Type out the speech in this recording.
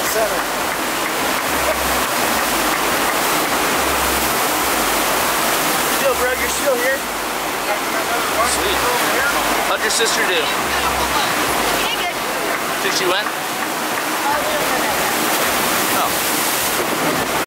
center. Still, bro, you're still here? Sweet. How'd your sister do? Did she win? Oh.